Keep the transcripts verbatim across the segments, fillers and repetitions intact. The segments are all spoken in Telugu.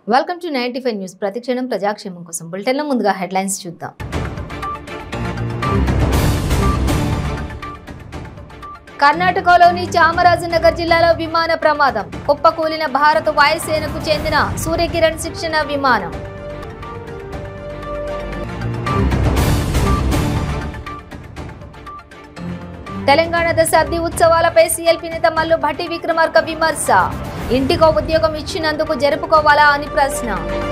Welcome to ninety five news. ప్రతిక్షణం ప్రజాక్షేమం కోసం బులెటిన్లో ముందుగా హెడ్లైన్స్ చూద్దాం. కర్ణాటకలోని చామరాజనగర్ జిల్లాలో విమాన ప్రమాదం. కుప్పకూలిన భారత వాయుసేనకు చెందిన సూర్యకిరణ్ శిక్షణ విమానం. తెలంగాణ దశాబ్ది ఉత్సవాలపై సీఎల్పీ నేత మల్లు భట్టి విక్రమార్క విమర్శ. ఇంటికో ఉద్యోగం ఇచ్చినందుకు జరుపుకోవాలా అని ప్రశ్న.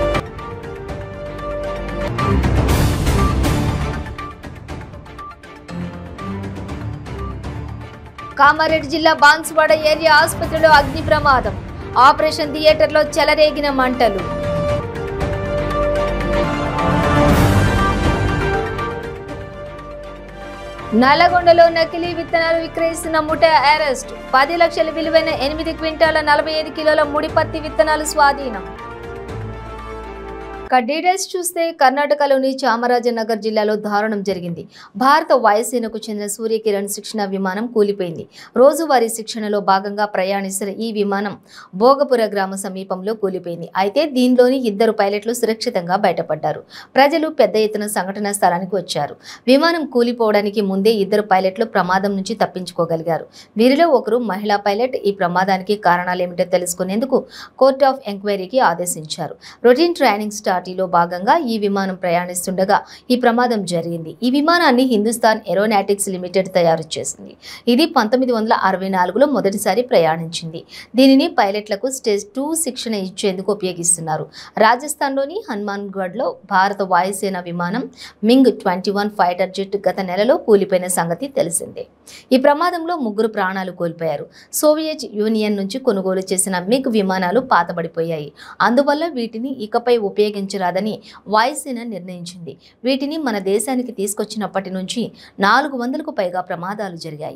కామారెడ్డి జిల్లా బాన్సువాడ ఏరియా ఆసుపత్రిలో అగ్ని ప్రమాదం. ఆపరేషన్ థియేటర్లో చెలరేగిన మంటలు. నల్లగొండలో నకిలీ విత్తనాలు విక్రయిస్తున్న ముఠా అరెస్ట్. పది లక్షల విలువైన ఎనిమిది క్వింటాల నలభై ఐదు కిలోల ముడి పత్తి విత్తనాలు స్వాధీనం. డీటెయిల్స్ చూస్తే కర్ణాటకలోని చామరాజనగర్ జిల్లాలో దారుణం జరిగింది. భారత వాయుసేనకు చెందిన సూర్యకిరణ్ శిక్షణ విమానం కూలిపోయింది. రోజువారీ శిక్షణలో భాగంగా ప్రయాణిస్తున్న ఈ విమానం భోగపుర గ్రామ సమీపంలో కూలిపోయింది. అయితే దీనిలోని ఇద్దరు పైలట్లు సురక్షితంగా బయటపడ్డారు. ప్రజలు పెద్ద ఎత్తున సంఘటనా స్థలానికి వచ్చారు. విమానం కూలిపోవడానికి ముందే ఇద్దరు పైలట్లు ప్రమాదం నుంచి తప్పించుకోగలిగారు. వీరిలో ఒకరు మహిళా పైలట్. ఈ ప్రమాదానికి కారణాలేమిటో తెలుసుకునేందుకు కోర్ట్ ఆఫ్ ఎంక్వైరీకి ఆదేశించారు. రొటీన్ ట్రైనింగ్ స్టార్ట్ లో భాగంగా ఈ విమానం ప్రయాణిస్తుండగా ఈ ప్రమాదం జరిగింది. ఈ విమానాన్ని హిందుస్థాన్ ఏరోనాటిక్స్ లిమిటెడ్ తయారు చేసింది. ఇది పంతొమ్మిది వందల అరవై నాలుగులో మొదటిసారి ప్రయాణించింది. దీనిని పైలట్లకు స్టేజ్ టూ శిక్షణ ఇచ్చేందుకు ఉపయోగిస్తున్నారు. రాజస్థాన్లోని హనుమాన్గఢ్ లో భారత వాయుసేన విమానం MiG twenty one fighter jet గత నెలలో కూలిపోయిన సంగతి తెలిసిందే. ఈ ప్రమాదంలో ముగ్గురు ప్రాణాలు కోల్పోయారు. సోవియట్ యూనియన్ నుంచి కొనుగోలు చేసిన మిగ్ విమానాలు పాతబడిపోయాయి. అందువల్ల వీటిని ఇకపై ఉపయోగించ రాదని వాయుసేన నిర్ణయించింది. వీటిని మన దేశానికి తీసుకొచ్చినప్పటి నుంచి నాలుగు వందలకు పైగా ప్రమాదాలు జరిగాయి.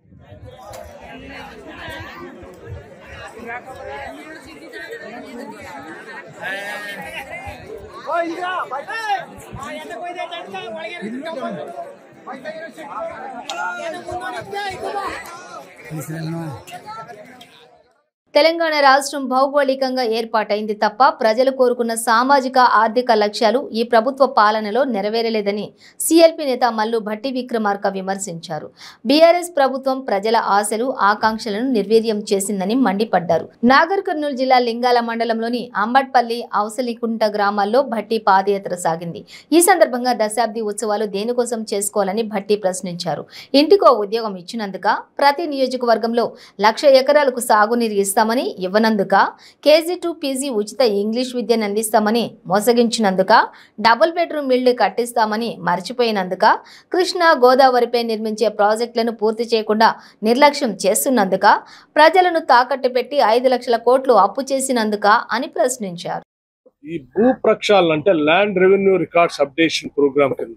తెలంగాణ రాష్ట్రం భౌగోళికంగా ఏర్పాటైంది తప్ప ప్రజలు కోరుకున్న సామాజిక ఆర్థిక లక్ష్యాలు ఈ ప్రభుత్వ పాలనలో నెరవేరలేదని సీఎల్పీ నేత మల్లు భట్టి విక్రమార్క విమర్శించారు. బీఆర్ఎస్ ప్రభుత్వం ప్రజల ఆశలు ఆకాంక్షలను నిర్వీర్యం చేసిందని మండిపడ్డారు. నాగర్ కర్నూలు జిల్లా లింగాల మండలంలోని అంబట్పల్లి అవసలికుంట గ్రామాల్లో భట్టి పాదయాత్ర సాగింది. ఈ సందర్భంగా దశాబ్ది ఉత్సవాలు దేనికోసం చేసుకోవాలని భట్టి ప్రశ్నించారు. ఇంటికో ఉద్యోగం ఇచ్చినందుక, ప్రతి నియోజకవర్గంలో లక్ష ఎకరాలకు సాగునీరు ఇస్తామని ఇవ్వనందుక, కేజీ టు పీజీ ఉచిత ఇంగ్లీష్ విద్యను అందిస్తామని మోసగించినందుక, డబుల్ బెడ్రూమ్ ఇళ్లు కట్టిస్తామని మర్చిపోయినందుక, కృష్ణా గోదావరిపై నిర్మించే ప్రాజెక్టులను పూర్తి చేయకుండా నిర్లక్ష్యం చేస్తున్నందుక, ప్రజలను తాకట్టు పెట్టి ఐదు లక్షల కోట్లు అప్పు చేసినందుక అని ప్రశ్నించారు. ఈ భూ ప్రక్షాళన అంటే land revenue records updation program కింద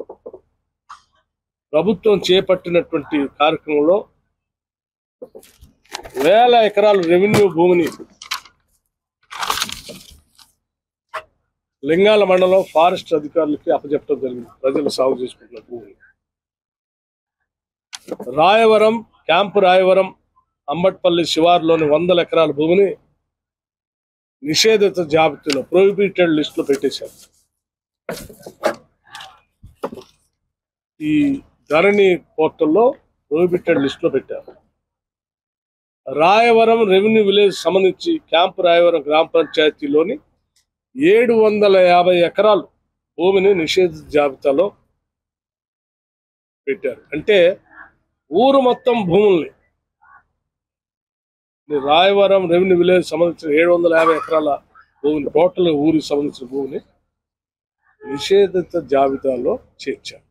ప్రభుత్వం చేపట్టినటువంటి కార్యక్రమంలో వేల ఎకరాల రెవెన్యూ భూమిని లింగాల మండలం ఫారెస్ట్ అధికారులకి అప్పచెప్పడం జరిగింది. ప్రజలు సాగు చేసుకుంటున్న భూమిని రాయవరం క్యాంపు రాయవరం అంబట్పల్లి శివారులోని వందల ఎకరాల భూమిని నిషేధిత జాబితాలో ప్రొహిబిటెడ్ లిస్టులో పెట్టేశారు. ఈ ధరణి పోర్టల్లో ప్రొహిబిటెడ్ లిస్టులో పెట్టారు. రాయవరం రెవెన్యూ విలేజ్ సంబంధించి క్యాంపు రాయవరం గ్రామ పంచాయతీలోని ఏడు వందల యాభై ఎకరాలు భూమిని నిషేధిత జాబితాలో పెట్టారు. అంటే ఊరు మొత్తం భూముల్ని రాయవరం రెవెన్యూ విలేజ్ సంబంధించిన ఏడు వందల యాభై ఎకరాల భూమిని టోటల్ ఊరికి సంబంధించిన భూమిని నిషేధిత జాబితాలో చేర్చారు.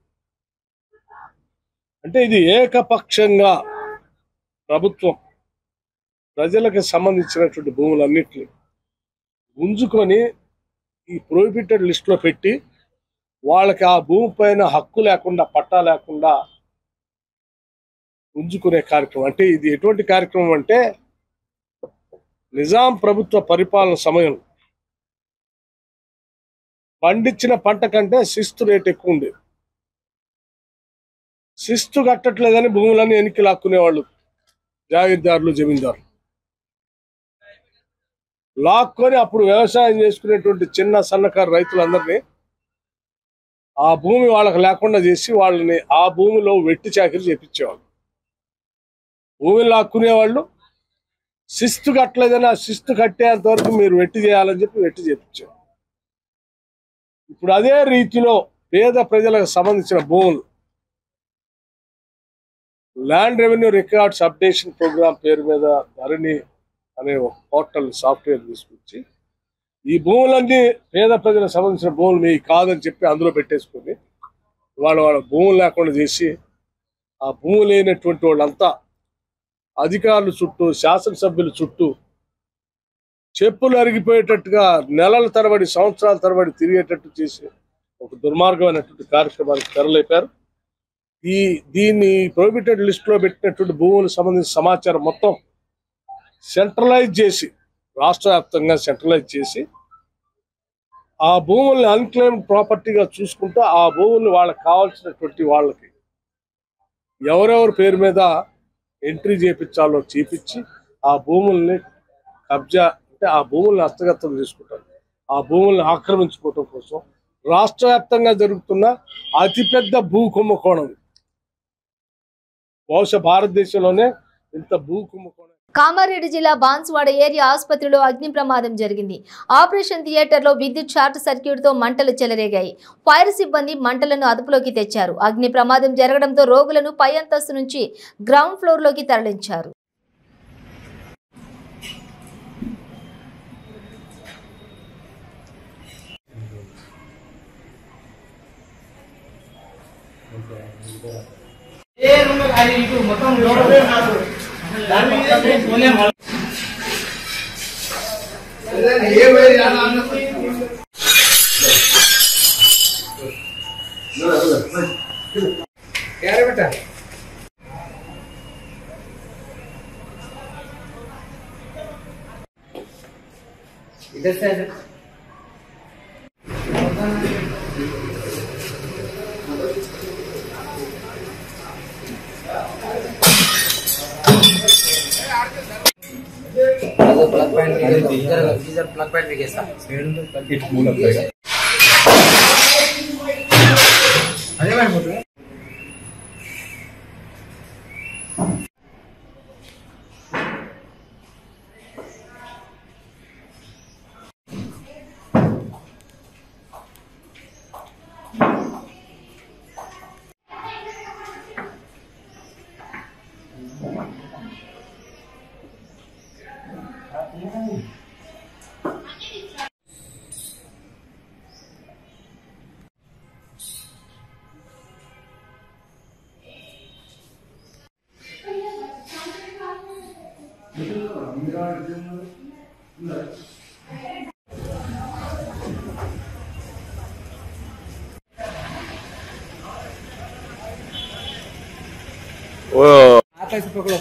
అంటే ఇది ఏకపక్షంగా ప్రభుత్వం ప్రజలకు సంబంధించినటువంటి భూములన్నింటినీ గుంజుకొని ఈ ప్రొహిబిటెడ్ లిస్టులో పెట్టి వాళ్ళకి ఆ భూమి పైన హక్కు లేకుండా పట్టా లేకుండా గుంజుకునే కార్యక్రమం. అంటే ఇది ఎటువంటి కార్యక్రమం అంటే నిజాం ప్రభుత్వ పరిపాలన సమయం పండించిన పంట కంటే శిస్తు రేట్ ఎక్కువ ఉండేది. శిస్తు కట్టట్లేదని భూములన్నీ ఎన్నికలు లాక్కునేవాళ్ళు జాగీర్దారులు, జమీందారులు. లాక్కొని అప్పుడు వ్యవసాయం చేసుకునేటువంటి చిన్న సన్నకారు రైతులందరినీ ఆ భూమి వాళ్ళకి లేకుండా చేసి వాళ్ళని ఆ భూమిలో వెట్టి చాకిరి చేపించేవాళ్ళు. భూమిని లాక్కునేవాళ్ళు. శిస్తు కట్టలేదని ఆ శిస్తు కట్టేంత వరకు మీరు వెట్టి చేయాలని చెప్పి వెట్టి చేపించేవాళ్ళు. ఇప్పుడు అదే రీతిలో పేద ప్రజలకు సంబంధించిన భూములు land revenue records updation program పేరు మీద ధరణి అనే ఒక పోర్టల్ సాఫ్ట్వేర్ తీసుకొచ్చి ఈ భూములన్నీ పేద ప్రజలకు సంబంధించిన భూములు మీకు కాదని చెప్పి అందులో పెట్టేసుకొని వాళ్ళ వాళ్ళ భూములు లేకుండా చేసి ఆ భూము లేనటువంటి వాళ్ళంతా అధికారుల చుట్టూ శాసనసభ్యుల చుట్టూ చెప్పులు అరిగిపోయేటట్టుగా నెలల తరబడి సంవత్సరాల తరబడి తిరిగేటట్టు చేసి ఒక దుర్మార్గమైనటువంటి కార్యక్రమానికి తెరలేపారు. ఈ దీన్ని ప్రొహిబిటెడ్ లిస్టులో పెట్టినటువంటి భూములకు సంబంధించిన సమాచారం మొత్తం సెంట్రలైజ్ చేసి రాష్ట్ర వ్యాప్తంగా సెంట్రలైజ్ చేసి ఆ భూముల్ని అన్క్లెయిమ్డ్ ప్రాపర్టీగా చూసుకుంటూ ఆ భూముల్ని వాళ్ళకి కావాల్సినటువంటి వాళ్ళకి ఎవరెవరి పేరు మీద ఎంట్రీ చేయించాలో చేపించి ఆ భూముల్ని కబ్జా అంటే ఆ భూముల్ని హస్తగతం చేసుకుంటారు. ఆ భూముల్ని ఆక్రమించుకోవటం కోసం రాష్ట్ర వ్యాప్తంగా జరుగుతున్న అతిపెద్ద భూ కుంభకోణం. బహుశా భారతదేశంలోనే ఇంత భూ కుంభకోణం. కామారెడ్డి జిల్లా బాన్సువాడ ఏరియా ఆసుపత్రిలో అగ్ని ప్రమాదం జరిగింది. ఆపరేషన్ థియేటర్లో విద్యుత్ షార్ట్ సర్క్యూట్ తో మంటలు చెలరేగాయి. ఫైర్ సిబ్బంది మంటలను అదుపులోకి తెచ్చారు. అగ్ని ప్రమాదం జరగడంతో రోగులను పై అంతస్తు నుంచి గ్రౌండ్ ఫ్లోర్ లోకి తరలించారు. इधर से प्लग पॉइंट इधर इधर प्लग पॉइंट भी कैसा इट मूल अप रहेगा अरे मैं बोल रहा हूं आता से पकड़ो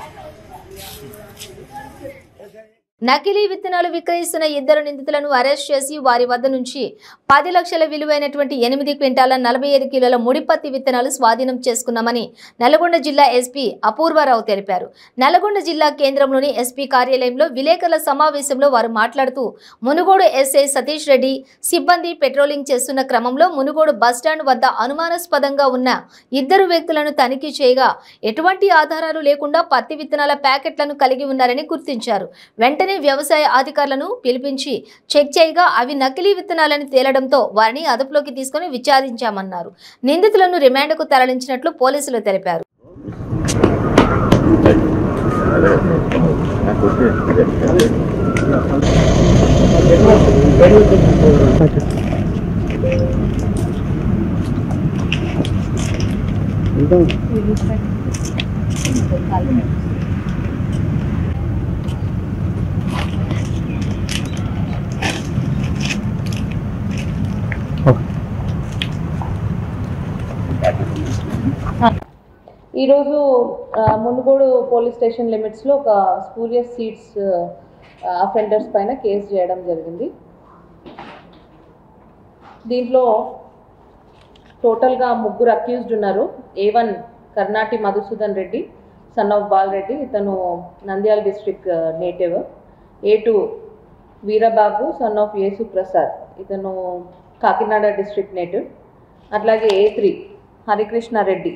నకిలీ విత్తనాలు విక్రయిస్తున్న ఇద్దరు నిందితులను అరెస్ట్ చేసి వారి వద్ద నుంచి పది లక్షల విలువైనటువంటి ఎనిమిది క్వింటాల నలభై ఐదు కిలోల ముడిపత్తి విత్తనాలు స్వాధీనం చేసుకున్నామని నల్గొండ జిల్లా ఎస్పీ అపూర్వరావు తెలిపారు. నల్గొండ జిల్లా కేంద్రంలోని ఎస్పీ కార్యాలయంలో విలేకరుల సమావేశంలో వారు మాట్లాడుతూ మునుగోడు ఎస్ఐ సతీష్ రెడ్డి సిబ్బంది పెట్రోలింగ్ చేస్తున్న క్రమంలో మునుగోడు బస్టాండ్ వద్ద అనుమానాస్పదంగా ఉన్న ఇద్దరు వ్యక్తులను తనిఖీ చేయగా ఎటువంటి ఆధారాలు లేకుండా పత్తి విత్తనాల ప్యాకెట్లను కలిగి ఉన్నారని గుర్తించారు. వెంటనే వ్యవసాయ అధికారులను పిలిపించి చెక్ చేయగా అవి నకిలీ విత్తనాలని తేలడంతో వారిని అదుపులోకి తీసుకుని విచారించామన్నారు. నిందితులను రిమాండ్కు తరలించినట్లు పోలీసులు తెలిపారు. ఈరోజు మునుగోడు పోలీస్ స్టేషన్ లిమిట్స్లో ఒక స్పూరియస్ సీడ్స్ అఫెండర్స్ పైన కేసు చేయడం జరిగింది. దీంట్లో టోటల్గా ముగ్గురు అక్యూజ్డ్ ఉన్నారు. A one Karnati Madhusudan Reddy son of Bal Reddy, ఇతను Nandyal district native. A two Veerababu son of Yesu Prasad, ఇతను కాకినాడ డిస్ట్రిక్ట్ నేటివ్. అట్లాగే ఏ త్రీ హరికృష్ణారెడ్డి,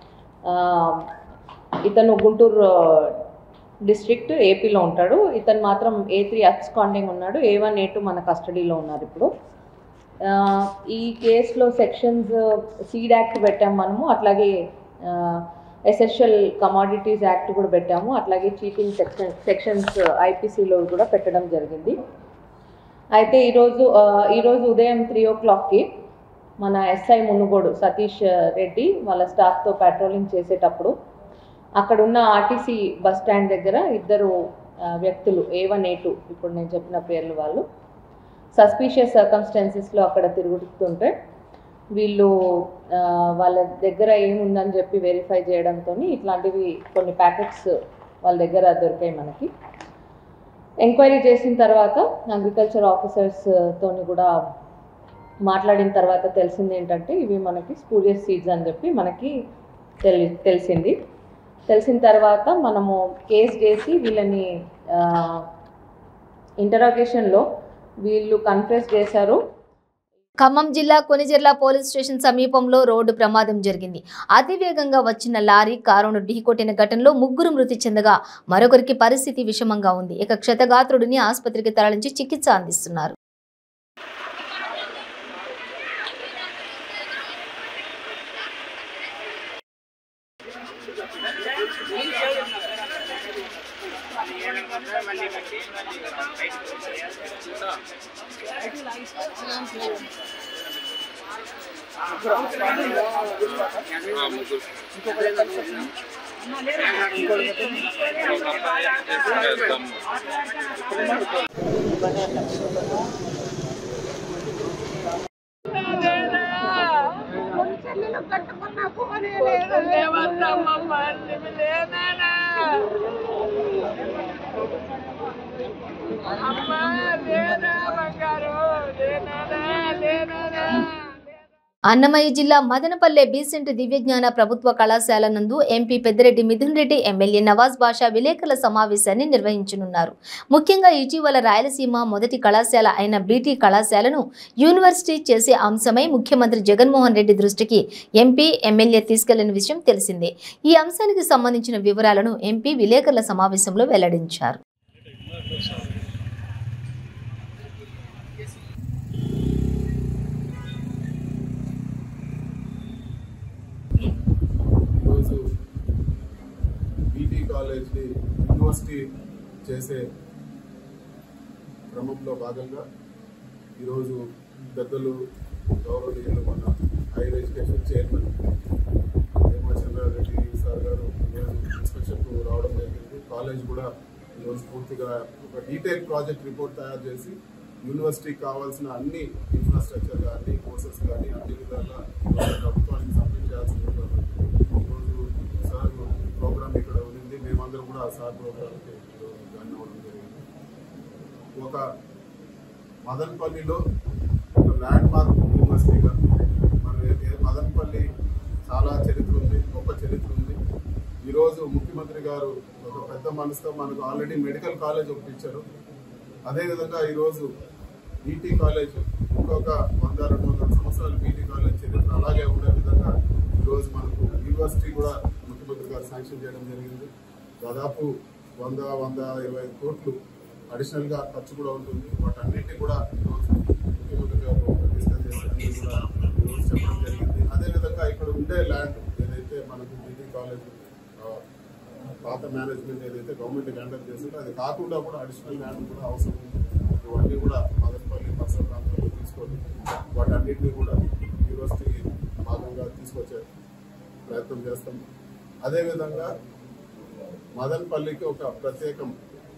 ఇతను గుంటూరు డిస్ట్రిక్ట్ ఏపీలో ఉంటాడు. ఇతను మాత్రం ఏ త్రీ అబ్స్కాండింగ్ ఉన్నాడు. ఏ వన్ ఏ టూ మన కస్టడీలో ఉన్నారు ఇప్పుడు. ఈ కేసులో సెక్షన్స్ సీడ్ యాక్ట్ పెట్టాము మనము, అట్లాగే ఎసెన్షియల్ కమాడిటీస్ యాక్ట్ కూడా పెట్టాము, అట్లాగే చీటింగ్ సెక్షన్ సెక్షన్స్ ఐపీసీలో కూడా పెట్టడం జరిగింది. అయితే ఈరోజు ఈరోజు ఉదయం త్రీ ఓ క్లాక్కి మన ఎస్ఐ మునుగోడు సతీష్ రెడ్డి వాళ్ళ స్టాఫ్తో పెట్రోలింగ్ చేసేటప్పుడు అక్కడ ఉన్న ఆర్టీసీ బస్ స్టాండ్ దగ్గర ఇద్దరు వ్యక్తులు ఏ వన్ ఏ టూ ఇప్పుడు నేను చెప్పిన పేర్లు వాళ్ళు సస్పీషియస్ సర్కమ్స్టాన్సెస్లో అక్కడ తిరుగుతుంటే వీళ్ళు వాళ్ళ దగ్గర ఏముందని చెప్పి వెరిఫై చేయడంతో ఇట్లాంటివి కొన్ని ప్యాకెట్స్ వాళ్ళ దగ్గర దొరికాయి మనకి. ఎంక్వైరీ చేసిన తర్వాత అగ్రికల్చర్ ఆఫీసర్స్తో కూడా మాట్లాడిన తర్వాత తెలిసింది ఏంటంటే ఇవి మనకి స్పూరియస్ సీడ్స్ అని చెప్పి మనకి తెలి తెలిసింది తెలిసిన తర్వాత మనము కేసు చేసి వీళ్ళని ఇంటరాగేషన్లో వీళ్ళు కన్ఫెస్ చేశారు. ఖమ్మం జిల్లా కొనిజర్ల పోలీస్ స్టేషన్ సమీపంలో రోడ్డు ప్రమాదం జరిగింది. అతివేగంగా వచ్చిన లారీ కారును ఢీకొట్టిన ఘటనలో ముగ్గురు మృతి చెందగా మరొకరికి పరిస్థితి విషమంగా ఉంది. ఇక క్షతగాత్రుడిని ఆసుపత్రికి తరలించి చికిత్స అందిస్తున్నారు. అన్నమయ్య జిల్లా మదనపల్లె బీసెంట్ దివ్యజ్ఞాన ప్రభుత్వ కళాశాల నందు ఎంపీ పెద్దిరెడ్డి మిథున్ రెడ్డి, ఎమ్మెల్యే నవాజ్ బాషా విలేకరుల సమావేశాన్ని నిర్వహించనున్నారు. ముఖ్యంగా ఇటీవల రాయలసీమ మొదటి కళాశాల అయిన బీటీ కళాశాలను యూనివర్సిటీ చేసే అంశమై ముఖ్యమంత్రి జగన్మోహన్ రెడ్డి దృష్టికి ఎంపీ, ఎమ్మెల్యే తీసుకెళ్లిన విషయం తెలిసిందే. ఈ అంశానికి సంబంధించిన వివరాలను ఎంపీ విలేకరుల సమావేశంలో వెల్లడించారు. కాలేజ్ని యూనివర్సిటీ చేసే క్రమంలో భాగంగా ఈరోజు పెద్దలు గౌరవనీయులు మన higher education chairman Hema Chandra Reddy sir garu ఇన్స్పెక్షన్కు రావడం జరిగింది. కాలేజ్ కూడా ఈరోజు పూర్తిగా ఒక డీటెయిల్ ప్రాజెక్ట్ రిపోర్ట్ తయారు చేసి యూనివర్సిటీకి కావాల్సిన అన్ని ఇన్ఫ్రాస్ట్రక్చర్ కానీ కోర్సెస్ కానీ అన్ని విధాలుగా ప్రభుత్వానికి సబ్మిట్ చేయాల్సింది. ఈరోజు సార్ ప్రోగ్రామ్ ఇక్కడ ఉంది, మేమందరం కూడా ఆ సార్ ప్రోగ్రామ్కి జాయిన్ అవ్వడం జరిగింది. ఒక మదనపల్లిలో ఒక ల్యాండ్ మార్క్ యూనివర్సిటీగా మన మదనపల్లి చాలా చరిత్ర ఉంది, గొప్ప చరిత్ర ఉంది. ఈరోజు ముఖ్యమంత్రి గారు ఒక పెద్ద మనసుతో మనకు ఆల్రెడీ మెడికల్ కాలేజ్ ఒకటి ఇచ్చారు. అదేవిధంగా ఈరోజు బీటీ కాలేజ్ ఇంకొక వంద రెండు వందల సంవత్సరాలు బీటీ కాలేజ్ చరిత్ర అలాగే ఉండే విధంగా ఈరోజు మనకు యూనివర్సిటీ కూడా ముఖ్యమంత్రి గారు శాంక్షన్ చేయడం జరిగింది. దాదాపు వంద వంద ఇరవై కోట్లు అడిషనల్గా ఖర్చు కూడా ఉంటుంది. వాటన్నిటినీ కూడా ఈరోజు ముఖ్యమంత్రి గారు డిస్కస్ చేసి కూడా ఈరోజు చెప్పడం జరిగింది. అదేవిధంగా ఇక్కడ ఉండే ల్యాండ్ ఏదైతే మనకు బీటీ కాలేజ్ పాత మేనేజ్మెంట్ ఏదైతే గవర్నమెంట్ హ్యాండల్ చేస్తుందో అది కాకుండా కూడా అడిషనల్ ల్యాండ్ కూడా అవసరం ఉంది. ఇవన్నీ కూడా మదనపల్లి పరిసర ప్రాంతాల్లో తీసుకొని వాటన్నిటినీ కూడా యూనివర్సిటీకి భాగంగా తీసుకొచ్చే ప్రయత్నం చేస్తాం. అదేవిధంగా మదనపల్లికి ఒక ప్రత్యేకం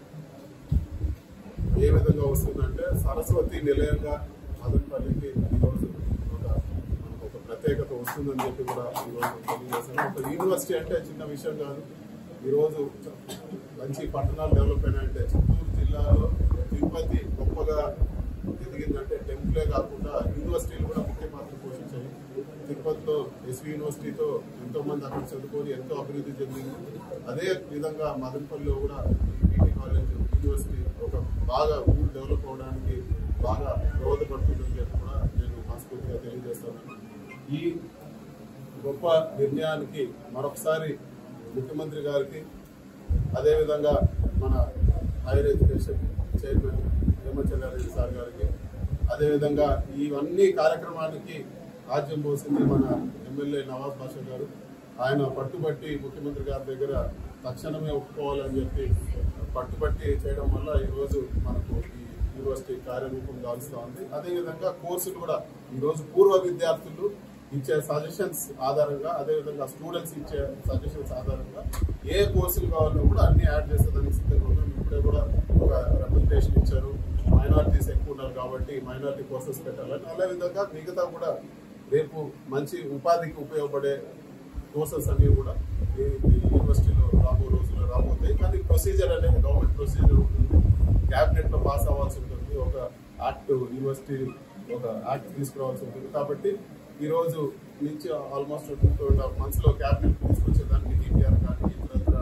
ఏ విధంగా వస్తుందంటే సరస్వతి నిలయంగా మదనపల్లికి ఈరోజు ఒక మనకు ఒక ప్రత్యేకత వస్తుందని చెప్పి కూడా ఈరోజు తెలియజేస్తాను. ఒక యూనివర్సిటీ అంటే చిన్న విషయం కాదు. ఈరోజు మంచి పట్టణాలు డెవలప్ అయినాయంటే చిత్తూరు జిల్లాలో తిరుపతి గొప్పగా ఎదిగిందంటే టెంపులే కాకుండా యూనివర్సిటీలు కూడా ముఖ్య పాత్ర పోషించాయి. తిరుపతిలో ఎస్వి యూనివర్సిటీతో ఎంతో మంది అక్కడ చదువుకొని ఎంతో అభివృద్ధి చెందింది. అదే విధంగా మదనపల్లిలో కూడా ఈ బీటీ కాలేజ్ యూనివర్సిటీ ఒక ఒక బాగా ఊరు డెవలప్ అవడానికి బాగా దోహదపడుతుందని చెప్పి కూడా నేను మనస్ఫూర్తిగా తెలియజేస్తున్నాను. ఈ గొప్ప నిర్ణయానికి మరొకసారి ముఖ్యమంత్రి గారికి, అదేవిధంగా మన higher education chairman Hemachandra Reddy sir గారికి, అదేవిధంగా ఇవన్నీ కార్యక్రమానికి ఆజ్యం పోసింది మన ఎమ్మెల్యే నవాజ్ బాషా గారు. ఆయన పట్టుబట్టి ముఖ్యమంత్రి గారి దగ్గర తక్షణమే ఒప్పుకోవాలని చెప్పి పట్టుబట్టి చేయడం వల్ల ఈరోజు మనకు ఈ యూనివర్సిటీ కార్యరూపం దాల్స్తూ ఉంది. అదేవిధంగా కోర్సులు కూడా ఈరోజు పూర్వ విద్యార్థులు ఇచ్చే సజెషన్స్ ఆధారంగా, అదేవిధంగా స్టూడెంట్స్ ఇచ్చే సజెషన్స్ ఆధారంగా ఏ కోర్సులు కావాలో కూడా అన్ని యాడ్ చేసేదానికి సిద్ధంగా ఉన్నాం. ఇప్పుడే కూడా ఒక రిప్రజెంటేషన్ ఇచ్చారు, మైనారిటీస్ ఎక్కువ ఉన్నారు కాబట్టి మైనారిటీ కోర్సెస్ పెట్టాలని. అదేవిధంగా మిగతా కూడా రేపు మంచి ఉపాధికి ఉపయోగపడే కోర్సెస్ అన్ని కూడా ఈ యూనివర్సిటీలో రాబో రోజుల్లో రాబోతాయి. కానీ ప్రొసీజర్ అనేది గవర్నమెంట్ ప్రొసీజర్ ఉంటుంది, క్యాబినెట్ లో పాస్ అవ్వాల్సి ఉంటుంది, ఒక యాక్ట్ యూనివర్సిటీ ఒక యాక్ట్ తీసుకురావాల్సి ఉంటుంది. కాబట్టి ఈ రోజు నుంచి almost two two and half months లో క్యాబినెట్ తీసుకొచ్చేదానికి డిపిఆర్ కానీ ఇతర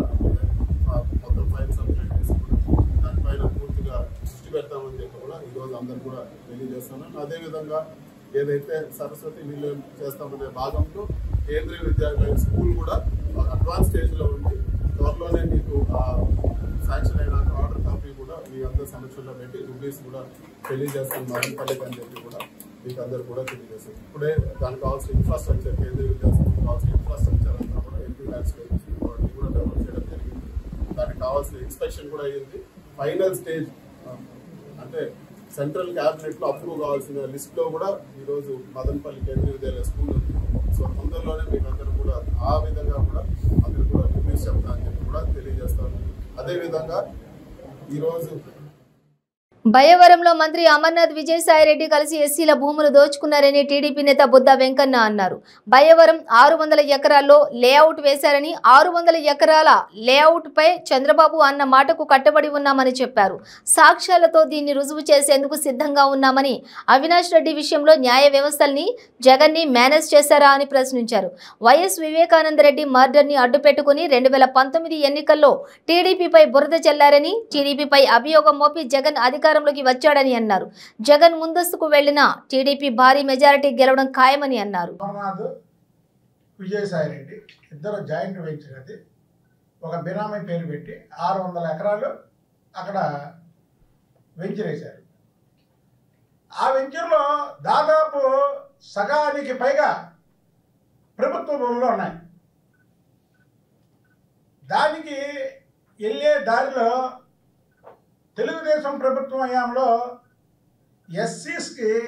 మొత్తం ఫైల్ సబ్మిట్ చేసుకుని దానిపైన పూర్తిగా దృష్టి పెడతామని చెప్పి కూడా ఈ రోజు అందరు కూడా తెలియజేస్తున్నాను. అదేవిధంగా ఏదైతే సరస్వతి నిలయం చేస్తామనే భాగంలో కేంద్రీయ విద్యాలయ స్కూల్ కూడా అడ్వాన్స్ స్టేజ్ లో ఉంది. త్వరలోనే మీకు శాంక్షన్ అయిన ఆర్డర్ కాపీ కూడా మీ అందరి సమక్షంలో పెట్టి రూపీస్ కూడా తెలియజేస్తాం మదనపల్లికి అని చెప్పి కూడా మీకు అందరు కూడా తెలియజేస్తాం. ఇప్పుడే దానికి కావాల్సిన ఇన్ఫ్రాస్ట్రక్చర్, కేంద్రీయ విద్యాలయానికి కావాల్సిన ఇన్ఫ్రాస్ట్రక్చర్ అంతా కూడా ఎంపీ ల్యాబ్స్ కూడా డెవలప్ చేయడం జరిగింది. దానికి కావాల్సిన ఇన్స్పెక్షన్ కూడా అయ్యింది. ఫైనల్ స్టేజ్ అంటే సెంట్రల్ క్యాబినెట్ లో అప్రూవ్ కావాల్సిన లిస్ట్ లో కూడా ఈ రోజు మదనపల్లి కేంద్రీయ విద్యాలయ స్కూల్ ఉంది. సో తొందరలోనే మీకు అందరూ కూడా ఆ విధంగా కూడా అందరూ కూడా రివ్యూస్ చెప్తా అని చెప్పి కూడా తెలియజేస్తాను. అదేవిధంగా ఈరోజు బయ్యవరంలో మంత్రి అమర్నాథ్ విజయసాయిరెడ్డి కలిసి ఎస్సీల భూములు దోచుకున్నారని టీడీపీ నేత బుద్ధ వెంకన్న అన్నారు. బయ్యవరం ఆరు వందల ఎకరాల్లో లేఅవుట్ వేశారని, ఆరు వందల ఎకరాల లేఅవుట్ పై చంద్రబాబు అన్న మాటకు కట్టుబడి ఉన్నామని చెప్పారు. సాక్ష్యాలతో దీన్ని రుజువు చేసేందుకు సిద్ధంగా ఉన్నామని, అవినాష్ రెడ్డి విషయంలో న్యాయ వ్యవస్థల్ని జగన్ని మేనేజ్ చేశారా అని ప్రశ్నించారు. వైఎస్ వివేకానంద రెడ్డి మర్డర్ ని అడ్డుపెట్టుకుని రెండు వేల పంతొమ్మిది ఎన్నికల్లో టీడీపీపై బురద చల్లారని, టీడీపీపై అభియోగం మోపి జగన్ అధికారం లోకి వచ్చాడని అన్నారు. జగన్ ముందస్తుకు వెళ్లిన టీడీపీ భారీ మెజారిటీ గెలవడం ఖాయమని అన్నారు. అమర్నాథ్ విజయసాయిరెడ్డి ఇద్దరు జాయింట్ వెంచర్ అది ఒక బినామీ పేరు పెట్టి ఆరు వందల ఎకరాలు అక్కడ వెంచర్ వేశారు. ఆ వెంచర్లో దాదాపు సగానికి పైగా ప్రభుత్వ భూములు ఉన్నాయి. దానికి వెళ్ళే దారిలో తెలుగుదేశం ప్రభుత్వం హయాంలో ఎస్సీస్కి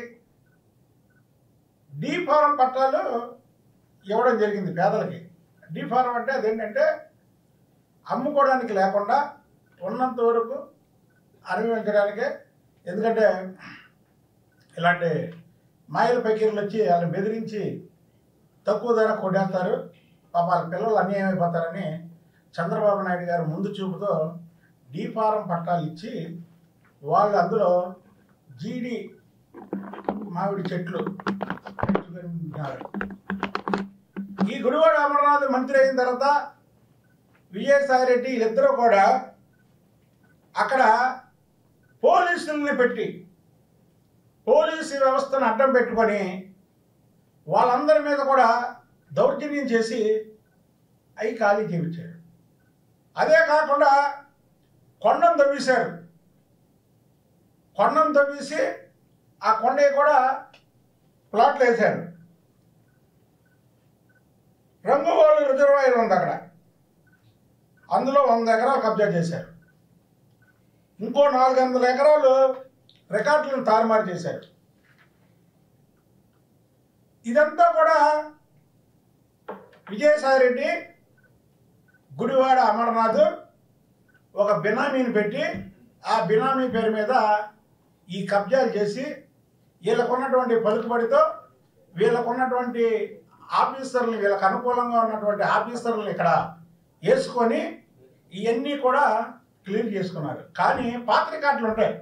డీ ఫారం పట్టాలు ఇవ్వడం జరిగింది పేదలకి. డీ ఫారం అంటే అదేంటంటే అమ్ముకోవడానికి లేకుండా ఉన్నంత వరకు అనుభవించడానికే. ఎందుకంటే ఇలాంటి మాయల పకీర్లు వచ్చి వాళ్ళని బెదిరించి తక్కువ ధర కొట్టేస్తారు, పాప వాళ్ళ పిల్లలు అన్యాయం అయిపోతారని చంద్రబాబు నాయుడు గారు ముందు చూపుతో డీ ఫారం పట్టాలు ఇచ్చి వాళ్ళు అందులో జీడి మామిడి చెట్లు పెంచుకుంటున్నారు. ఈ గుడివాడ అమర్నాథ్ మంత్రి అయిన తర్వాత విజయసాయిరెడ్డి వీళ్ళిద్దరూ కూడా అక్కడ పోలీసుల్ని పెట్టి పోలీసు వ్యవస్థను అడ్డం పెట్టుకొని వాళ్ళందరి మీద కూడా దౌర్జన్యం చేసి అవి ఖాళీ చేయించారు. అదే కాకుండా కొండను తవ్వేశారు. కొండను తవ్వేసి ఆ కొండకి కూడా ప్లాట్లు వేశారు. రంగుగోళ రిజర్వాయర్ ఉంది అక్కడ, అందులో వంద ఎకరాలు కబ్జా చేశారు. ఇంకో నాలుగు వందల ఎకరాలు రికార్డులను తారుమారు చేశారు. ఇదంతా కూడా విజయసాయిరెడ్డి గుడివాడ అమర్నాథ్ ఒక బినామీని పెట్టి ఆ బినామీ పేరు మీద ఈ కబ్జాలు చేసి వీళ్ళకున్నటువంటి పలుకుబడితో వీళ్ళకున్నటువంటి ఆఫీసర్లు వీళ్ళకు అనుకూలంగా ఉన్నటువంటి ఆఫీసర్లు ఇక్కడ వేసుకొని ఇవన్నీ కూడా క్లియర్ చేసుకున్నారు. కానీ పాత రికార్డులు ఉంటాయి,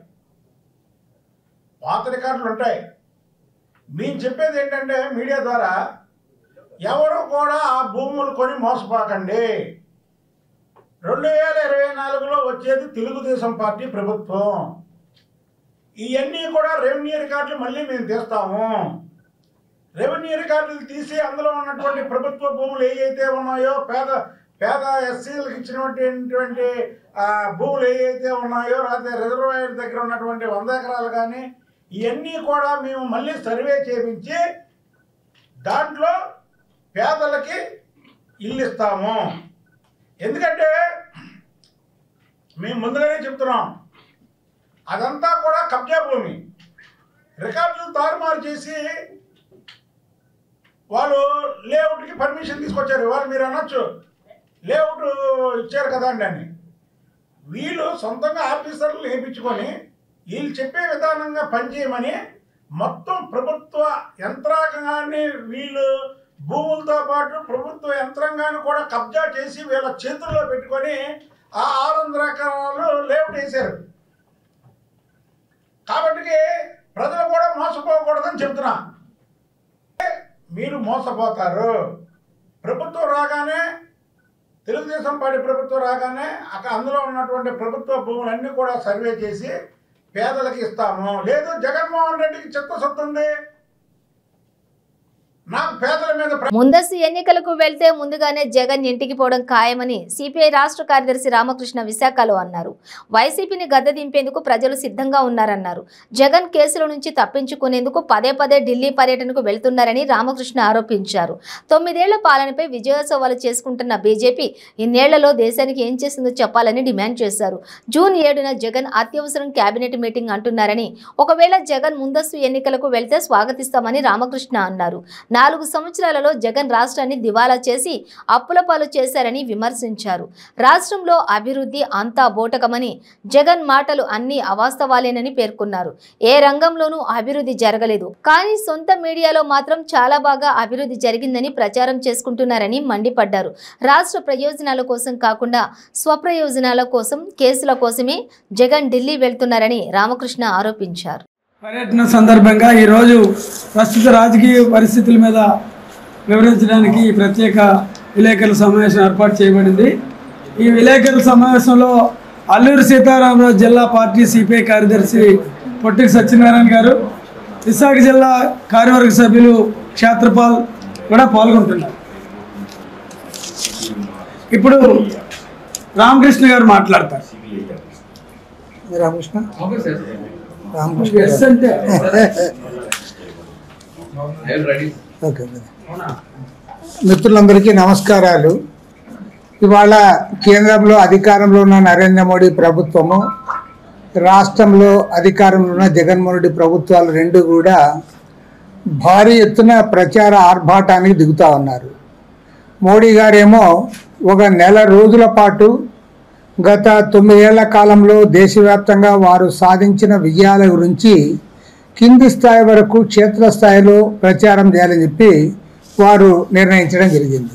పాత రికార్డులు ఉంటాయి. మేము చెప్పేది ఏంటంటే మీడియా ద్వారా ఎవరు కూడా ఆ భూములు కొని మోసపోకండి. రెండు వేల ఇరవై నాలుగులో వచ్చేది తెలుగుదేశం పార్టీ ప్రభుత్వం. ఇవన్నీ కూడా రెవెన్యూ రికార్డులు మళ్ళీ మేము తీస్తాము. రెవెన్యూ రికార్డులు తీసి అందులో ఉన్నటువంటి ప్రభుత్వ భూములు ఏవైతే ఉన్నాయో, పేద పేద ఎస్సీలకు ఇచ్చినటువంటి భూములు ఏవైతే ఉన్నాయో, లేకపోతే రిజర్వాయర్ దగ్గర ఉన్నటువంటి వంద ఎకరాలు కానీ ఇవన్నీ కూడా మేము మళ్ళీ సర్వే చేయించి దాంట్లో పేదలకి ఇల్లు ఇస్తాము. ఎందుకంటే మేము ముందుగానే చెప్తున్నాం, అదంతా కూడా కబ్జా భూమి. రికార్డులు తారుమారు చేసి వాళ్ళు లేఅవుట్కి పర్మిషన్ తీసుకొచ్చారు. వాళ్ళు మీరు అనొచ్చు లేఅవుట్ ఇచ్చారు కదా అండి అని. వీళ్ళు సొంతంగా ఆఫీసర్లు వేయించుకొని వీళ్ళు చెప్పే విధానంగా పనిచేయమని మొత్తం ప్రభుత్వ యంత్రాంగాన్ని వీళ్ళు భూములతో పాటు ప్రభుత్వ యంత్రాంగాన్ని కూడా కబ్జా చేసి వీళ్ళ చేతుల్లో పెట్టుకొని ఆ ఆరు వందల ఎకరాలు లేఅవుట్ వేశారు. కాబట్టి ప్రజలు కూడా మోసపోకూడదని చెప్తున్నా. మీరు మోసపోతారు. ప్రభుత్వం రాగానే, తెలుగుదేశం పార్టీ ప్రభుత్వం రాగానే అక్కడ అందులో ఉన్నటువంటి ప్రభుత్వ భూములన్నీ కూడా సర్వే చేసి పేదలకు ఇస్తాము. లేదు జగన్మోహన్ రెడ్డికి చిత్తశుద్ధి ఉంది, నాకు పేదల మీద. ముందస్తు ఎన్నికలకు వెళ్తే ముందుగానే జగన్ ఇంటికి పోవడం ఖాయమని సిపిఐ రాష్ట్ర కార్యదర్శి రామకృష్ణ విశాఖలో అన్నారు. వైసీపీని గద్దె దింపేందుకు ప్రజలు సిద్ధంగా ఉన్నారన్నారు. జగన్ కేసుల నుంచి తప్పించుకునేందుకు పదే పదే ఢిల్లీ పర్యటనకు వెళ్తున్నారని రామకృష్ణ ఆరోపించారు. తొమ్మిదేళ్ల పాలనపై విజయోత్సవాలు చేసుకుంటున్న బీజేపీ ఇన్నేళ్లలో దేశానికి ఏం చేసిందో చెప్పాలని డిమాండ్ చేశారు. జూన్ ఏడున జగన్ అత్యవసరం కేబినెట్ మీటింగ్ అంటున్నారని, ఒకవేళ జగన్ ముందస్తు ఎన్నికలకు వెళ్తే స్వాగతిస్తామని రామకృష్ణ అన్నారు. నాలుగు సంవత్సరాలలో జగన్ రాష్ట్రాన్ని దివాలా చేసి అప్పుల పాలు చేశారని విమర్శించారు. రాష్ట్రంలో అభివృద్ధి అంతా బోటకమని, జగన్ మాటలు అన్ని అవాస్తవాలేనని పేర్కొన్నారు. ఏ రంగంలోనూ అభివృద్ధి జరగలేదు, కానీ సొంత మీడియాలో మాత్రం చాలా బాగా అభివృద్ధి జరిగిందని ప్రచారం చేసుకుంటున్నారని మండిపడ్డారు. రాష్ట్ర ప్రయోజనాల కోసం కాకుండా స్వప్రయోజనాల కోసం, కేసుల కోసమే జగన్ ఢిల్లీ వెళ్తున్నారని రామకృష్ణ ఆరోపించారు. పర్యటన సందర్భంగా ఈరోజు ప్రస్తుత రాజకీయ పరిస్థితుల మీద వివరించడానికి ఈ ప్రత్యేక విలేకరుల సమావేశం ఏర్పాటు చేయబడింది. ఈ విలేకరుల సమావేశంలో అల్లూరు సీతారామరాజు జిల్లా పార్టీ సిపిఐ కార్యదర్శి పొట్టికి సత్యనారాయణ గారు, విశాఖ జిల్లా కార్యవర్గ సభ్యులు క్షేత్రపాల్ కూడా పాల్గొంటున్నారు. ఇప్పుడు రామకృష్ణ గారు మాట్లాడతారు. రామకృష్ణ మిత్రులందరికీ నమస్కారాలు. ఇవాళ కేంద్రంలో అధికారంలో ఉన్న నరేంద్ర మోడీ ప్రభుత్వము, రాష్ట్రంలో అధికారంలో ఉన్న జగన్మోహన్ రెడ్డి ప్రభుత్వాలు రెండు కూడా భారీ ఎత్తున ప్రచార ఆర్భాటానికి దిగుతూ ఉన్నారు. మోడీ గారేమో ఒక నెల రోజుల పాటు గత తొమ్మిదేళ్ల కాలంలో దేశవ్యాప్తంగా వారు సాధించిన విజయాల గురించి కింది స్థాయి వరకు క్షేత్రస్థాయిలో ప్రచారం చేయాలని చెప్పి వారు నిర్ణయించడం జరిగింది.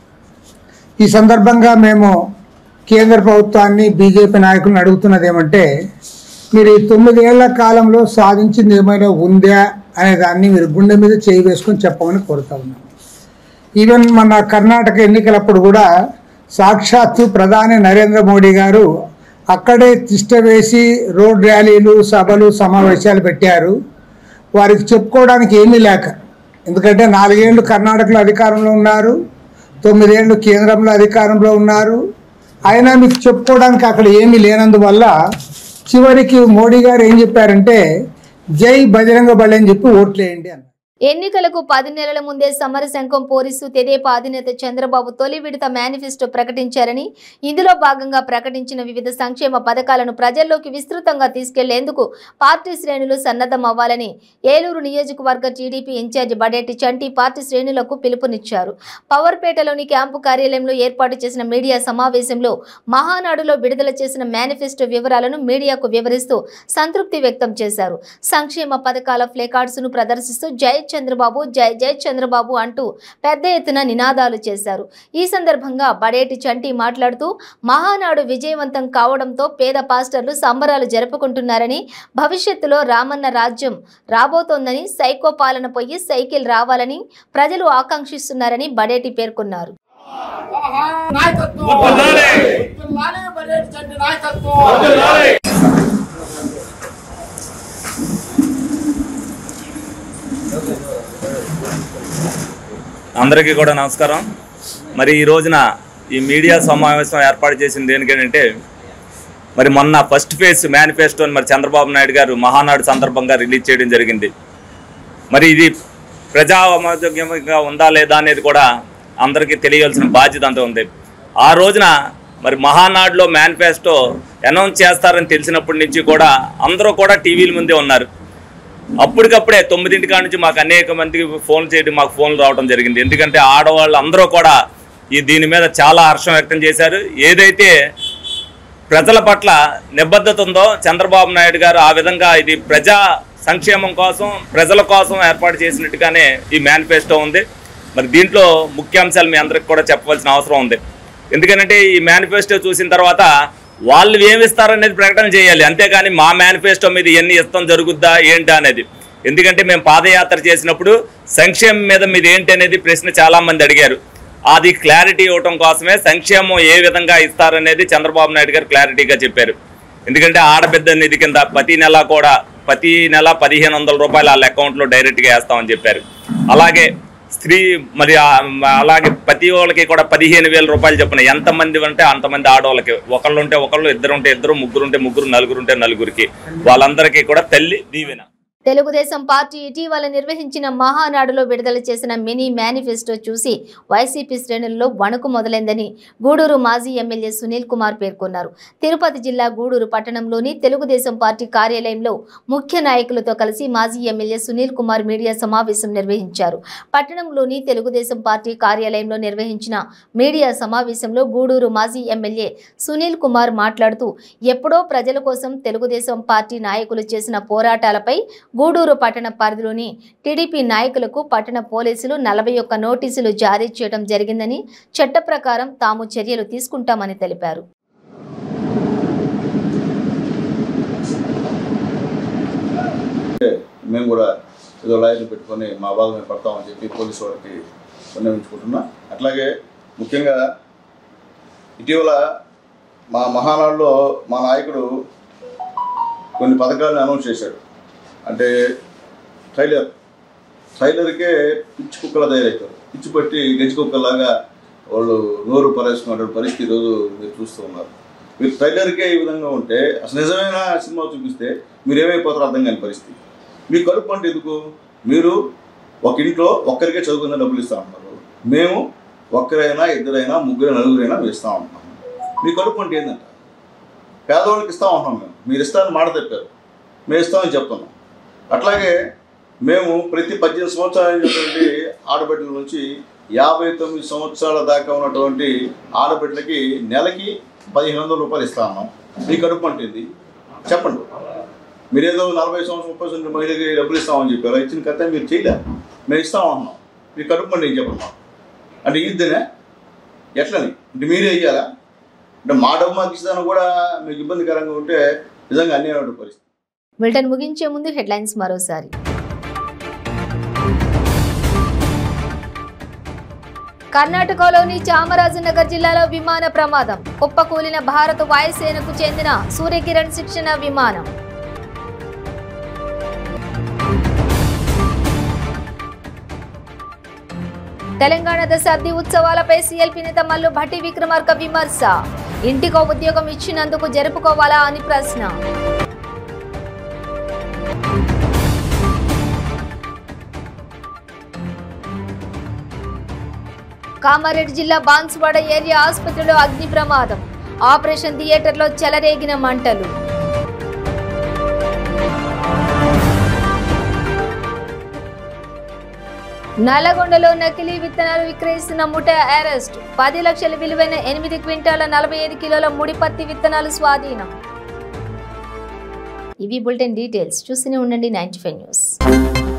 ఈ సందర్భంగా మేము కేంద్ర ప్రభుత్వాన్ని, బీజేపీ నాయకులను అడుగుతున్నది ఏమంటే, మీరు ఈ తొమ్మిదేళ్ల కాలంలో సాధించింది ఏమైనా ఉందా అనే దాన్ని మీరు గుండె మీద చేయి వేసుకొని చెప్పమని కోరుతా ఉన్నాం. ఈవెన్ మన కర్ణాటక ఎన్నికలప్పుడు కూడా సాక్షాత్తు ప్రధాని నరేంద్ర మోడీ గారు అక్కడే తిష్ట వేసి రోడ్ ర్యాలీలు, సభలు, సమావేశాలు పెట్టారు. వారికి చెప్పుకోవడానికి ఏమీ లేక, ఎందుకంటే నాలుగేళ్లు కర్ణాటకలో అధికారంలో ఉన్నారు, తొమ్మిదేళ్లు కేంద్రంలో అధికారంలో ఉన్నారు. అయినా మీకు చెప్పుకోవడానికి అక్కడ ఏమీ లేనందువల్ల చివరికి మోడీ గారు ఏం చెప్పారంటే, జై బజరంగ బలి అని చెప్పి ఓట్లేయండి అన్నారు. ఎన్నికలకు పది నెలల ముందే సమరశంఖం పూరిస్తూ తెదేపా అధినేత చంద్రబాబు తొలి విడత మేనిఫెస్టో ప్రకటించారని, ఇందులో భాగంగా ప్రకటించిన వివిధ సంక్షేమ పథకాలను ప్రజల్లోకి విస్తృతంగా తీసుకెళ్లేందుకు పార్టీ శ్రేణులు సన్నద్ధం అవ్వాలని ఏలూరు నియోజకవర్గ TDP in-charge Badeti Chanti party శ్రేణులకు పిలుపునిచ్చారు. పవర్పేటలోని క్యాంపు కార్యాలయంలో ఏర్పాటు చేసిన మీడియా సమావేశంలో మహానాడులో విడుదల చేసిన మేనిఫెస్టో వివరాలను మీడియాకు వివరిస్తూ సంతృప్తి వ్యక్తం చేశారు. సంక్షేమ పథకాల ప్లేకార్డ్స్ ను ప్రదర్శిస్తూ జై చంద్రబాబు, జై జై చంద్రబాబు అంటూ పెద్ద ఎత్తున నినాదాలు చేశారు. ఈ సందర్భంగా బడేటి చంటి మాట్లాడుతూ, మహానాడు విజయవంతం కావడంతో పేద పాస్టర్లు సంబరాలు జరుపుకుంటున్నారని, భవిష్యత్తులో రామన్న రాజ్యం రాబోతోందని, సైకో పాలన పోయి సైకిల్ రావాలని ప్రజలు ఆకాంక్షిస్తున్నారని బడేటి పేర్కొన్నారు. అందరికీ కూడా నమస్కారం. మరి ఈ రోజున ఈ మీడియా సమావేశం ఏర్పాటు చేసింది దేనికంటే మరి మొన్న ఫస్ట్ ఫేజ్ మేనిఫెస్టోని మరి చంద్రబాబు నాయుడు గారు మహానాడు సందర్భంగా రిలీజ్ చేయడం జరిగింది. మరి ఇది ప్రజామోద్యంగా ఉందా లేదా అనేది కూడా అందరికీ తెలియాల్సిన బాధ్యత అంతా ఉంది. ఆ రోజున మరి మహానాడులో మేనిఫెస్టో అనౌన్స్ చేస్తారని తెలిసినప్పటి నుంచి కూడా అందరూ కూడా టీవీల ముందే ఉన్నారు. అప్పటికప్పుడే తొమ్మిదింటి కాడ నుంచి మాకు అనేక మందికి ఫోన్ చేయడం మాకు ఫోన్లు రావడం జరిగింది. ఎందుకంటే ఆడవాళ్ళు అందరూ కూడా ఈ దీని మీద చాలా హర్షం వ్యక్తం చేశారు. ఏదైతే ప్రజల పట్ల నిబద్ధత ఉందో చంద్రబాబు నాయుడు గారు ఆ విధంగా ఇది ప్రజా సంక్షేమం కోసం ప్రజల కోసం ఏర్పాటు చేసినట్టుగానే ఈ మేనిఫెస్టో ఉంది. మరి దీంట్లో ముఖ్యాంశాలు మీ అందరికి కూడా చెప్పవలసిన అవసరం ఉంది. ఎందుకంటే ఈ మేనిఫెస్టో చూసిన తర్వాత వాళ్ళు ఏమిస్తారనేది ప్రకటన చేయాలి, అంతేకాని మా మేనిఫెస్టో మీద ఎన్ని ఇస్తాం జరుగుద్దా ఏంటా అనేది. ఎందుకంటే మేము పాదయాత్ర చేసినప్పుడు సంక్షేమం మీద మీద ఏంటి అనేది ప్రశ్న చాలామంది అడిగారు. అది క్లారిటీ ఇవ్వటం కోసమే సంక్షేమం ఏ విధంగా ఇస్తారనేది చంద్రబాబు నాయుడు గారు క్లారిటీగా చెప్పారు. ఎందుకంటే ఆడబిడ్డ నిధి కింద ప్రతి నెల కూడా ప్రతి నెల పదిహేను వందల రూపాయలు వాళ్ళ అకౌంట్లో డైరెక్ట్గా వేస్తామని చెప్పారు. అలాగే స్త్రీ మరి అలాగే ప్రతి వాళ్ళకి కూడా పదిహేను వేల రూపాయలు చెప్పిన ఎంతమంది అంటే అంతమంది ఆడవాళ్ళకి, ఒకళ్ళు ఉంటే ఒకళ్ళు, ఇద్దరు ఉంటే ఇద్దరు, ముగ్గురు ఉంటే ముగ్గురు, నలుగురు ఉంటే నలుగురికి, వాళ్ళందరికీ కూడా తల్లి దీవెన. తెలుగుదేశం పార్టీ ఇటీవల నిర్వహించిన మహానాడులో విడుదల చేసిన మినీ మేనిఫెస్టో చూసి వైసీపీ శ్రేణుల్లో వణుకు మొదలైందని గూడూరు మాజీ ఎమ్మెల్యే సునీల్ కుమార్ పేర్కొన్నారు. తిరుపతి జిల్లా గూడూరు పట్టణంలోని తెలుగుదేశం పార్టీ కార్యాలయంలో ముఖ్య నాయకులతో కలిసి మాజీ ఎమ్మెల్యే సునీల్ కుమార్ మీడియా సమావేశం నిర్వహించారు. పట్టణంలోని తెలుగుదేశం పార్టీ కార్యాలయంలో నిర్వహించిన మీడియా సమావేశంలో గూడూరు మాజీ ఎమ్మెల్యే సునీల్ కుమార్ మాట్లాడుతూ ఎప్పుడో ప్రజల కోసం తెలుగుదేశం పార్టీ నాయకులు చేసిన పోరాటాలపై గూడూరు పట్టణ పరిధిలోని టీడీపీ నాయకులకు పట్టణ పోలీసులు నలభై ఒక్క నోటీసులు జారీ చేయడం జరిగిందని, చట్ట ప్రకారం తాము చర్యలు తీసుకుంటామని తెలిపారు. మేము కూడా ఏదో లాయర్లు పెట్టుకొని మా భాగమే పడతామని చెప్పి పోలీసు వారికి విన్నవించుకుంటున్నా. అట్లాగే ముఖ్యంగా ఇటీవల మా మహానాడులో మా నాయకుడు కొన్ని పథకాలను అనౌన్స్ చేశాడు. అంటే ట్రైలర్ ట్రైలర్కే పిచ్చి కుక్కలా తయారవుతారు. పిచ్చి పట్టి గెచ్చి కుక్కలాగా వాళ్ళు నోరు పరేసుకున్నటువంటి పరిస్థితి ఈరోజు మీరు చూస్తూ ఉన్నారు. మీరు ట్రైలర్కే ఈ విధంగా ఉంటే అసలు నిజమైన సినిమా చూపిస్తే మీరు ఏమైపోతారో అర్థం కాని పరిస్థితి. మీ కడుపు అంటే ఎందుకు? మీరు ఒక ఇంట్లో ఒక్కరికే చదువుకున్న డబ్బులు ఇస్తూ ఉంటారు. మేము ఒక్కరైనా ఇద్దరైనా ముగ్గురైనా నలుగురైనా మేము ఇస్తూ ఉంటాం. మీ కడుపు అంటే ఏంటంట? పేదవాళ్ళకి ఇస్తూ ఉంటాం. మేము మీరు ఇస్తారని మాట చెప్పారు, మేము ఇస్తామని చెప్తున్నాం. అట్లాగే మేము ప్రతి పద్దెనిమిది సంవత్సరాలు అయినటువంటి ఆడబిడ్డల నుంచి యాభై తొమ్మిది సంవత్సరాల దాకా ఉన్నటువంటి ఆడబిడ్డలకి నెలకి పదిహేను వందల రూపాయలు ఇస్తా ఉన్నాం. మీ కడుపు అంటేది చెప్పండి. మీరేదో నలభై సంవత్సరం ముప్పై సంవత్సరం మహిళకి డబ్బులు ఇస్తామని చెప్పారు, ఇచ్చిన కథ మీరు చేయలే, మేము ఇస్తామన్నాం. మీ కడుపు అంటే చెప్పండి. అంటే ఇద్దనే ఎట్లని అంటే మీరే ఇయ్యాలా? అంటే మా డబ్బు మాకు ఇస్తాను కూడా మీకు ఇబ్బందికరంగా ఉంటే నిజంగా అన్యాయమైన పరిస్థితి. బులెటిన్ ముగించే ముందు హెడ్లైన్స్ మరోసారి. కర్ణాటకలోని చామరాజనగర్ జిల్లాలో విమాన ప్రమాదం. కుప్పకూలిన భారత వాయుసేనకు చెందిన సూర్యకిరణ్ శిక్షణ విమానం. తెలంగాణ దశాబ్ది ఉత్సవాలపై సీఎల్పీ నేత మల్లు భట్టి విక్రమార్క విమర్శ. ఇంటికో ఉద్యోగం ఇచ్చినందుకు జరుపుకోవాలా అని ప్రశ్న. కామారెడ్డి జిల్లా బాన్సువాడ ఏరియా ఆసుపత్రిలో అగ్ని ప్రమాదం. ఆపరేషన్ థియేటర్లో చెలరేగిన మంటలు. నల్లగొండలో నకిలీ విత్తనాలు విక్రయిస్తున్న ముఠా అరెస్ట్. పది లక్షల విలువైన ఎనిమిది క్వింటాల నలభై ఐదు కిలోల ముడి పత్తి విత్తనాలు స్వాధీనం. ఇవి బులెటిన్ డీటెయిల్స్. చూస్తూనే ఉండండి నైన్టీ ఫైవ్ న్యూస్.